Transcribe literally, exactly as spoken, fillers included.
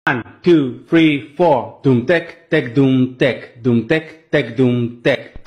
One, two, three, four. Doom tech, tech, doom tech, doom tech, tech, doom tech.